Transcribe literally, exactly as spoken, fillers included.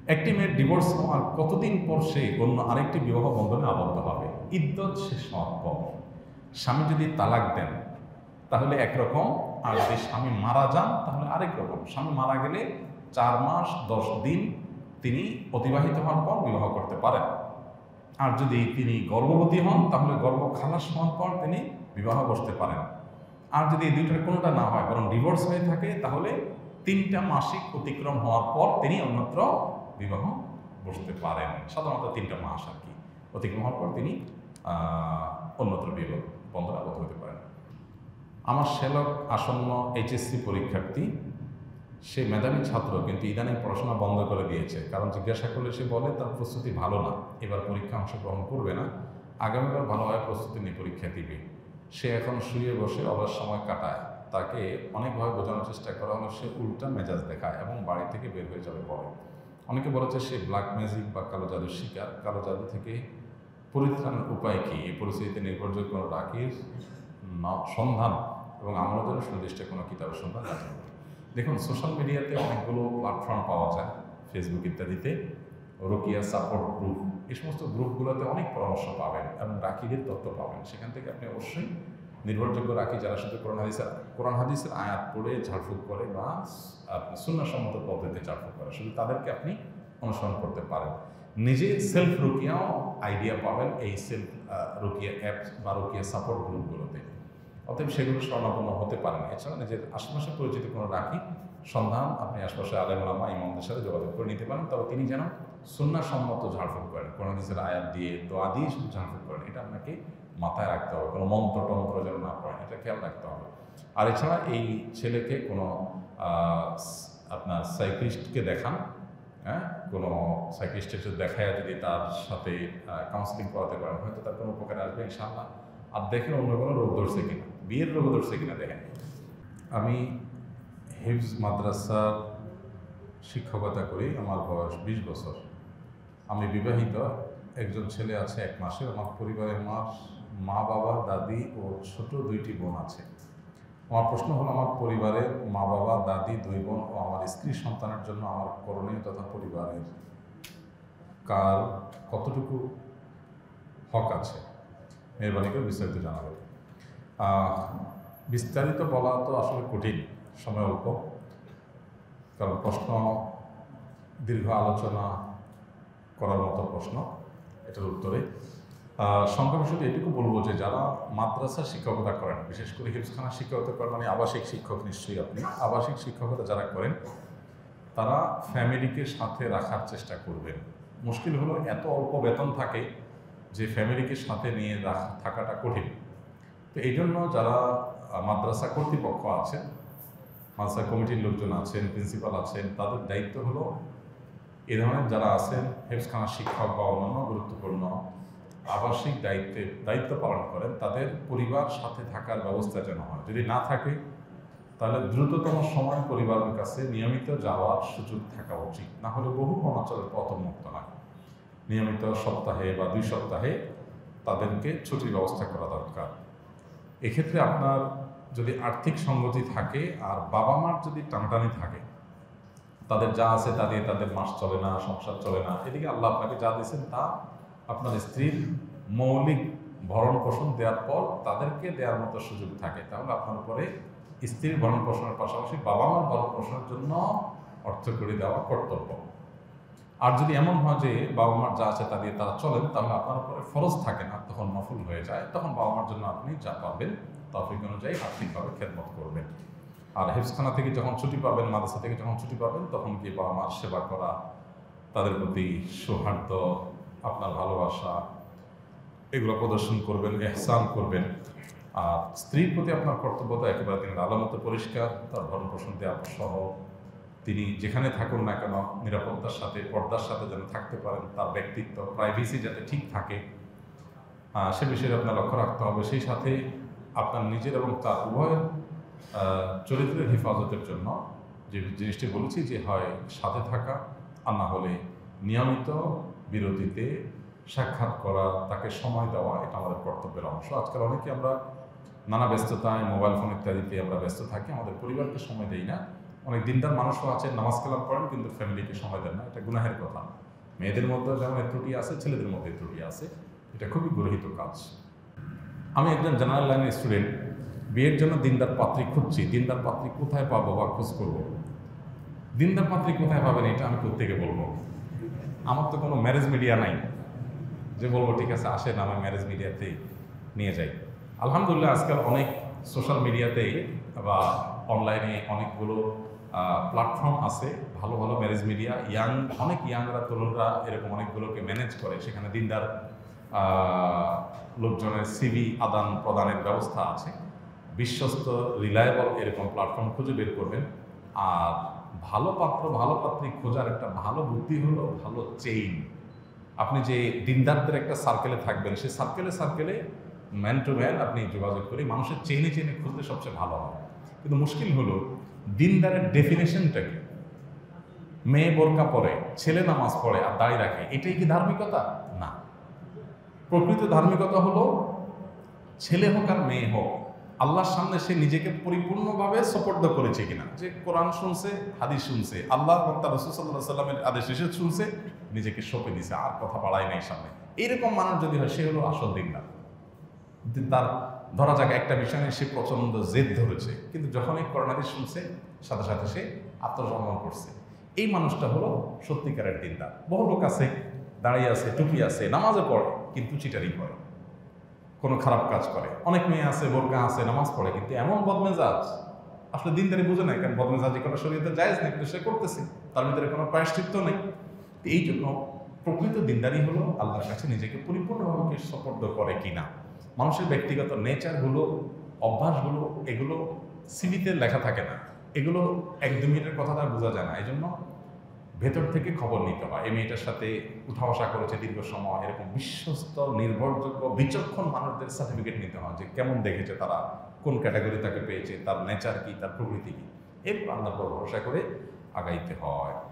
একটি মেয়ের ডিভোর্স হওয়ার কতদিন পর সে অন্য আরেকটি বিবাহ বন্ধনে আবদ্ধ হবে? ইদ্যত শেষ হওয়ার পর। স্বামী যদি তালাক দেন তাহলে একরকম, আর যদি স্বামী মারা যান তাহলে আরেক রকম। স্বামী মারা গেলে চার মাস দশ দিন তিনি অতিবাহিত হওয়ার পর বিবাহ করতে পারেন। আর যদি তিনি গর্ভবতী হন তাহলে গর্ভ খালাস হওয়ার পর তিনি বিবাহ বসতে পারেন। আর যদি এই দুইটার কোনোটা না হয় বরং ডিভোর্স হয়ে থাকে তাহলে তিনটা মাসিক অতিক্রম হওয়ার পর তিনি অন্যত্র বিবাহ বসতে পারেন। সাধারণত তিনটা মাস আর কি অতিক্রম হওয়ার পর তিনি অন্যত্র বিবাহ বন্ধনে আবদ্ধ হতে পারেন। আমার শ্যালক আসন্ন এইচএসসি পরীক্ষার্থী, সে মেধাবী ছাত্র কিন্তু ইদানিং পড়াশোনা বন্ধ করে দিয়েছে। কারণ জিজ্ঞাসা করলে সে বলে তার প্রস্তুতি ভালো না, এবার পরীক্ষা অংশগ্রহণ করবে না, আগামীবার ভালোভাবে প্রস্তুতি নিয়ে পরীক্ষা দিবে। সে এখন শুয়ে বসে অলস সময় কাটায়। তাকে অনেকভাবে বোঝানোর চেষ্টা করা হলো, সে উল্টা মেজাজ দেখায় এবং বাড়ি থেকে বের হয়ে যাবে বলে। অনেকে বলেছে সে ব্ল্যাক ম্যাজিক বা কালো জাদুর শিকার। কালো জাদু থেকে পরিত্রাণের উপায় কি? এই পরিস্থিতিতে নির্ভরযোগ্য রাখির সন্ধান এবং আমার জন্য সুনির্দিষ্ট কোনো কিতাবের সন্ধান আছে। দেখুন, সোশ্যাল মিডিয়াতে অনেকগুলো প্ল্যাটফর্ম পাওয়া যায়, ফেসবুক ইত্যাদিতে, রোকিয়া সাপোর্ট গ্রুপ, এই সমস্ত গ্রুপগুলোতে অনেক পরামর্শ পাবেন এবং রাকিদের তথ্য পাবেন। সেখান থেকে আপনি অবশ্যই নির্ভরযোগ্য রাখি যারা শুধু কোরআন হাদিসের কোরআন হাদিসের আয়াত পড়ে ঝাড়ফুঁক করে বা আপনি সুন্নাহসম্মত পদ্ধতিতে ঝাড়ফুঁক করে, শুধু তাদেরকে আপনি অনুসরণ করতে পারেন। নিজে সেলফ রোকিয়াও আইডিয়া পাবেন এই সেলফ রোকিয়া অ্যাপস বা রোকিয়া সাপোর্ট গ্রুপগুলোতে। অতএব সেগুলো স্বর্ণাপন্ন হতে পারেন। এছাড়া নিজের আশেপাশে পরিচিত কোনো রাখি সন্ধান আপনি আশপাশে আলেম ওলামা ইমামদের সাথে যোগাযোগ করে নিতে পারেন। তবে তিনি যেন সুন্নাহসম্মত ঝাড়ফুঁক করেন, কোরআন হাদিসের আয়াত দিয়ে দোয়া দিয়ে শুধু ঝাড়ফুঁক করেন, এটা আপনাকে মাথায় রাখতে হবে। কোনো মন্ত্র টন্ত্র যেন না পড়েন, এটা খেয়াল রাখতে হবে। আর এছাড়া এই ছেলেকে কোনো আপনার সাইকিয়াট্রিস্টকে দেখান, হ্যাঁ, কোনো সাইকিয়াট্রিস্টের সাথে দেখায় যদি তার সাথে কাউন্সিলিং করাতে পারেন, হয়তো তার কোনো উপকারে আসবে ইনশাআল্লাহ। আর দেখেন অন্য কোনো রোগ ধরছে কিনা, বিয়ের রোগ ধরছে কিনা দেখেন। আমি হিফজ মাদ্রাসার শিক্ষকতা করি, আমার বয়স বিশ বছর। আমি বিবাহিত, একজন ছেলে আছে এক মাসের। আমার পরিবারে আমার মা বাবা দাদি ও ছোট দুইটি বোন আছে। আমার প্রশ্ন হলো, আমার পরিবারের মা বাবা দাদি দুই বোন ও আমার স্ত্রী সন্তানের জন্য আমার করণীয় তথা পরিবারের কার কতটুকু হক আছে, মেহরবানি করে বিস্তারিত জানাবেন। বিস্তারিত বলা তো আসলে কঠিন, সময় অল্প, কারণ প্রশ্ন দীর্ঘ আলোচনা করার মতো প্রশ্ন। এটার উত্তরে সংক্ষেপে শুধু এটুকু বলবো যে যারা মাদ্রাসা শিক্ষকতা করেন, বিশেষ করে হিফজখানা শিক্ষকতা করেন, মানে আবাসিক শিক্ষক, নিশ্চয়ই আপনি আবাসিক শিক্ষকতা যারা করেন তারা ফ্যামিলিকে সাথে রাখার চেষ্টা করবেন। মুশকিল হলো এত অল্প বেতন থাকে যে ফ্যামিলিকে সাথে নিয়ে রাখা থাকাটা কঠিন। তো এই জন্য যারা মাদ্রাসা কর্তৃপক্ষ আছেন, মাদ্রাসা কমিটির লোকজন আছেন, প্রিন্সিপাল আছেন, তাদের দায়িত্ব হলো এ ধরনের যারা আছেন হিফজখানা শিক্ষক বা অন্যান্য গুরুত্বপূর্ণ আবাসিক দায়িত্বে দায়িত্ব পালন করেন, তাদের পরিবার সাথে থাকার ব্যবস্থা যেন হয়। যদি না থাকে তাহলে দ্রুততম সময় পরিবারের কাছে নিয়মিত যাওয়ার সুযোগ থাকা উচিত, না হলে বহু অনাচলের পথ মুক্ত হয়। নিয়মিত সপ্তাহে বা দুই সপ্তাহে তাদেরকে ছুটির ব্যবস্থা করা দরকার। এক্ষেত্রে আপনার যদি আর্থিক সঙ্গতি থাকে আর বাবা মার যদি টানাটানি থাকে, তাদের যা আছে তা দিয়ে তাদের মাস চলে না, সংসার চলে না, এদিকে আল্লাহ আপনাকে যা দিয়েছেন তা আপনার স্ত্রীর মৌলিক ভরণ পোষণ দেওয়ার পর তাদেরকে দেওয়ার মতো সুযোগ থাকে, তাহলে আপনার উপরে স্ত্রীর ভরণ পোষণের পাশাপাশি বাবা মার ভরণ পোষণের জন্য অর্থ করে দেওয়া কর্তব্য। আর যদি এমন হয় যে বাবা মার যা আছে তা দিয়ে তারা চলেন, তাহলে আপনার উপরে ফরজ থাকে না, তখন নফল হয়ে যায়, তখন বাবা মার জন্য আপনি যা পাবেন তৌফিক অনুযায়ী আর্থিকভাবে খেদমত করবেন। আর হিফজখানা থেকে যখন ছুটি পাবেন, মাদ্রাসা থেকে যখন ছুটি পাবেন, তখন গিয়ে বাবা মার সেবা করা, তাদের প্রতি সৌহার্দ্য, আপনার ভালোবাসা, এগুলো প্রদর্শন করবেন, ইহসান করবেন। আর স্ত্রীর প্রতি আপনার কর্তব্য তো একেবারে তিনি আলামত পরিষ্কার, তার ভরণ পোষণ দেওয়া সহ তিনি যেখানে থাকুন না কেন নিরাপত্তার সাথে পর্দার সাথে যেন থাকতে পারেন, তার ব্যক্তিত্ব প্রাইভেসি যাতে ঠিক থাকে সে বিষয়ে আপনার লক্ষ্য রাখতে হবে। সেই সাথে আপনার নিজের এবং তার উভয়ের চরিত্রের হেফাজতের জন্য যে জিনিসটি বলেছি যে হয় সাথে থাকা, আর না হলে নিয়মিত বিরতিতে সাক্ষাৎ করা, তাকে সময় দেওয়া, এটা আমাদের কর্তব্যের অংশ। আজকাল অনেকে আমরা নানা ব্যস্ততায় মোবাইল ফোন ইত্যাদিতে আমরা ব্যস্ত থাকি, আমাদের পরিবারকে সময় দেই না। অনেক দিনদার মানুষও আছে, নামাজ কালাম পড়েন কিন্তু ফ্যামিলিকে সময় দেন না, এটা গুনাহের কথা। মেয়েদের মধ্যে যেমন এই ত্রুটি আছে, ছেলেদের মধ্যে এই ত্রুটি আছে, এটা খুবই গর্হিত কাজ। আমি একজন জেনারেল লাইনের স্টুডেন্ট, বিয়ের জন্য দিনদার পাত্রী খুঁজছি। দিনদার পাত্রী কোথায় পাবো বা খোঁজ করবো? দিনদার পাত্রী কোথায় পাবেন এটা আমি কোত্থেকে বলবো? আমার তো কোনো ম্যারেজ মিডিয়া নাই যে বলবো ঠিক আছে আসেন আমার ম্যারেজ মিডিয়াতে নিয়ে যাই। আলহামদুলিল্লাহ আজকাল অনেক সোশ্যাল মিডিয়াতে বা অনলাইনে অনেকগুলো প্ল্যাটফর্ম আছে, ভালো ভালো ম্যারেজ মিডিয়া, ইয়াং অনেক ইয়াংরা তরুণরা এরকম অনেকগুলোকে ম্যানেজ করে। সেখানে দিনদার লোকজনের সিভি আদান প্রদানের ব্যবস্থা আছে। বিশ্বস্ত রিলায়েবল এরকম প্ল্যাটফর্ম খুঁজে বের করবেন। আর ভালো পাত্র ভালো পাত্রী খোঁজার একটা ভালো বুদ্ধি হলো ভালো চেইন। আপনি যে দিনদারদের একটা সার্কেলে থাকবেন, সেই সার্কেলে সার্কেলে ম্যান টু ম্যান আপনি যোগাযোগ করে মানুষের চেইনে চেইনে খুঁজতে সবচেয়ে ভালো হয়। কিন্তু মুশকিল হলো দিনদারের ডেফিনেশনটা কি? মেয়ে বোরকা পরে, ছেলে নামাজ পড়ে আর দাড়ি রাখে, এটাই কি ধার্মিকতা? না। প্রকৃত ধার্মিকতা হলো ছেলে হোক আর মেয়ে হোক আল্লাহর সামনে সে নিজেকে পরিপূর্ণভাবে সোপর্দ করেছে কিনা, যে কোরআন শুনছে, হাদিস শুনছে, আল্লাহ এবং তার রাসূল সাল্লাল্লাহু আলাইহি সাল্লামের আদেশ নিষেধ শুনছে, নিজেকে সঁপে দিছে, আর কথা বাড়ায় নাই সামনে। এইরকম মানুষ যদি হয় সে হলো আসল দিনদার। তার ধরা যাক একটা বিষয় নিয়ে সে প্রচন্ড জেদ ধরেছে, কিন্তু যখনই কোরআন হাদিস শুনছে সাথে সাথে সে আত্মসমর্পণ করছে, এই মানুষটা হলো সত্যিকারের দিনদার। বহু লোক আছে দাঁড়িয়ে আছে, টুপি আছে, নামাজে পড়ে কিন্তু চিটারি করে, কোনো খারাপ কাজ করে। অনেক মেয়ে আছে বোরকা আছে, নামাজ পড়ে কিন্তু এমন বদমেজাজ, আসলে দিনদারি বুঝে নাই, কারণ বদমেজাজি কোনো শরীয়তে জায়েজ নেই, কিন্তু সে করতেছে, তার ভিতরে কোনো প্রায়শ্চিত্ত নেই। এই জন্য প্রকৃত দিনদারি হলো আল্লাহর কাছে নিজেকে পরিপূর্ণভাবে সপর্দ করে কিনা। মানুষের ব্যক্তিগত নেচারগুলো, অভ্যাসগুলো, এগুলো সিভিতে লেখা থাকে না, এগুলো এক দু মিনিটের কথা তার বোঝা যায় না। এই জন্য ভেতর থেকে খবর নিতে হয়। এই মেয়েটার সাথে উঠা বসা করেছে দীর্ঘ সময়, এরকম বিশ্বস্ত নির্ভরযোগ্য বিচক্ষণ মানুষদের সার্টিফিকেট নিতে হয় যে কেমন দেখেছে তারা, কোন ক্যাটাগরি তাকে পেয়েছে, তার নেচার কি, তার প্রকৃতি কি, এরপর আল্লাহর উপর ভরসা করে আগাইতে হয়।